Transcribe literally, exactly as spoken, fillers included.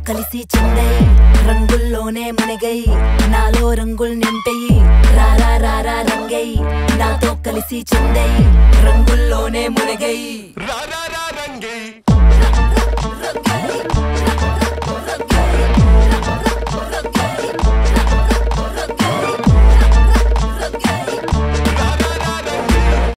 కలిసి చిందై రంగుల్లోనే మునిగై నాలో రంగుల్ నింపేయి రారా రారా రంగై నాతో కలిసి చిందై రంగుల్లోనే మునిగై రారా